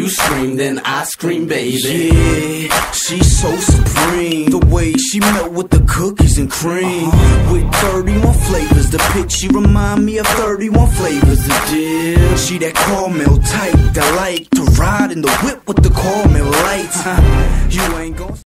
scream, then I scream, baby. Yeah, she's so supreme. The way she melt with the cookies and cream. With 31 flavors, the pitch she remind me of 31 flavors of dip. She that caramel type that like to ride in the whip with the caramel lights. You ain't gon'